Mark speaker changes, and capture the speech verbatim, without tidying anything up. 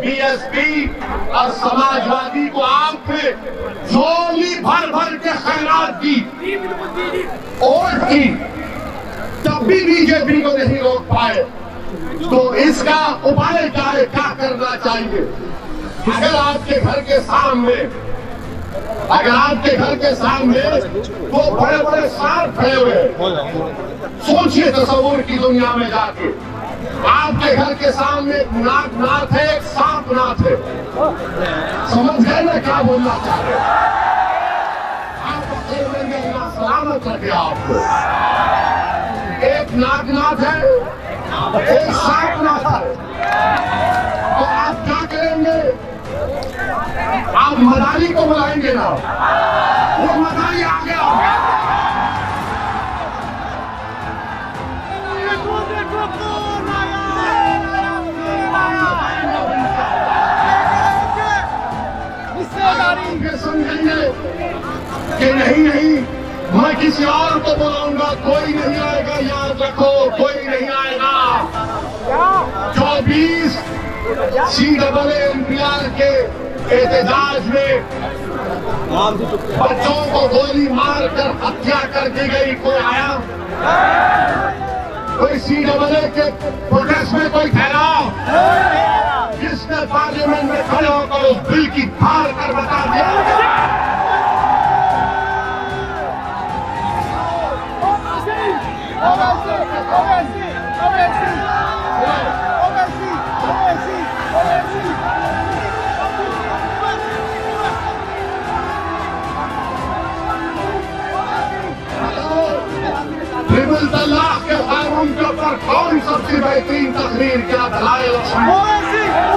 Speaker 1: BSP और समाजवादी को आपने झोली भर भर के खैरात दी, वोट की, तब भी बीजेपी को नहीं रोक पाए। तो इसका उपाय क्या है, क्या करना चाहिए? अगर आपके घर के सामने अगर आपके घर के सामने वो बड़े बड़े सांप खड़े हुए हैं, सोचिए तस्वीर की दुनिया में जाके, आपके घर के सामने एक नागनाथ है, एक सांप नाथ है। समझ गए ना क्या बोलना चाह रहे? आप अल्लाह सलामत रखे आपको। एक नागनाथ है, एक सांप नाथ है। तो आप क्या करेंगे? आप मदारी को बुलाएंगे ना, वो मदारी आ गया। समझेंगे कि नहीं नहीं मैं किसी और को बुलाऊंगा, कोई नहीं आएगा, याद रखो कोई नहीं आएगा। चौबीस C double N P R के एहतजाज में बच्चों को गोली मार कर हत्या कर दी गई, कोई आया? कोई सी डबल ए के प्रोटेस्ट में कोई ठहराव? जिसने पार्लियामेंट में खड़े होकर उस बिल की फाड़ कर बता दिया। ट्रिपल तलाक के कानून के ऊपर कौन सबसे बेहतरीन तकरीर, क्या दलाइल?